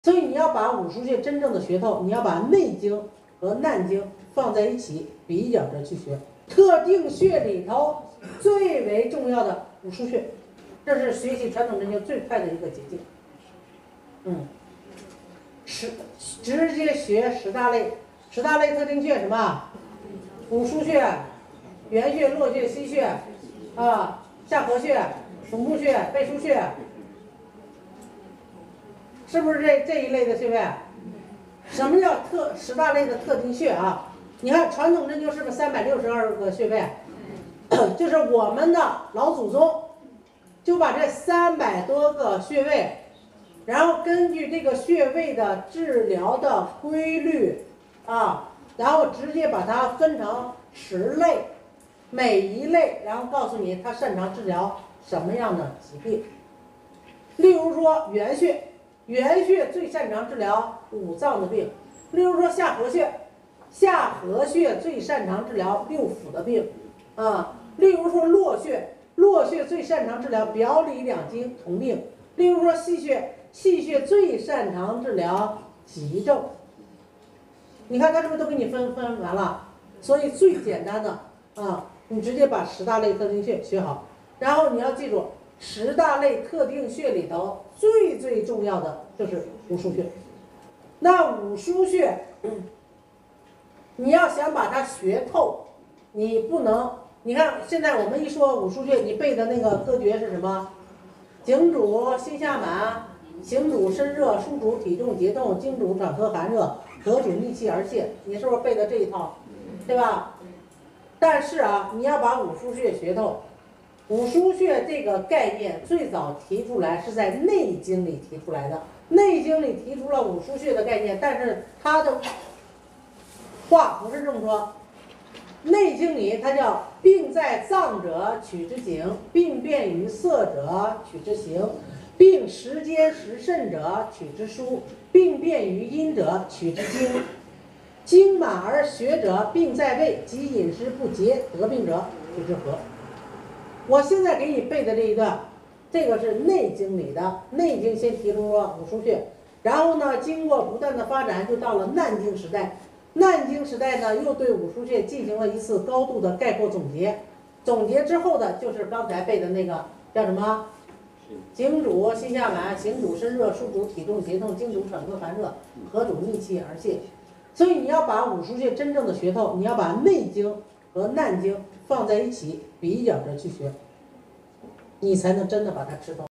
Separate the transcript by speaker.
Speaker 1: 所以你要把五腧穴真正的学透，你要把内经和难经放在一起比较着去学。特定穴里头最为重要的五腧穴，这是学习传统针灸最快的一个捷径。直接学10大类，10大类特定穴什么？五腧穴、原穴、络穴、溪穴啊，下颌穴、属目穴、背腧穴。是不是这一类的穴位？什么叫10大类的特定穴啊？你看传统针灸是不是362个穴位？就是我们的老祖宗就把这300多个穴位，然后根据这个穴位的治疗的规律啊，然后直接把它分成10类，每一类然后告诉你它擅长治疗什么样的疾病。例如说原穴。原穴最擅长治疗5脏的病，例如说下颌穴，下颌穴最擅长治疗6腑的病啊。例如说络穴，络穴最擅长治疗表里两经同病。例如说溪穴，溪穴最擅长治疗急症。你看它是不是都给你分完了？所以最简单的啊，你直接把10大类特定穴学好，然后你要记住10大类特定穴里头最重要的就是五腧穴。那五腧穴，你要想把它学透，你不能，你看现在我们一说五腧穴，你背的那个歌诀是什么？颈主心下满，行主身热，枢主体重节动，经主喘咳寒热，合主逆气而泄。你是不是背的这一套？对吧？但是啊，你要把五腧穴学透。五腧穴这个概念最早提出来是在《内经》里提出来的，《内经》里提出了五腧穴的概念，但是它的话不是这么说。《内经》里它叫病在脏者取之景，病变于色者取之行，病时间时甚者取之书，病变于阴者取之经，经满而血者病在胃，及饮食不节得病者取之和。我现在给你背的这一段，这个是《内经》里的，《内经》先提出了五腧穴，然后呢，经过不断的发展，就到了《难经》时代。《难经》时代呢，又对五腧穴进行了一次高度的概括总结。总结之后的就是刚才背的那个叫什么？颈主心下满，行主身热，枢主体重节动，经主喘咳寒热，合主逆气而泄。所以你要把五腧穴真正的学透，你要把《内经》和《难经》放在一起比较着去学，你才能真的把它吃透。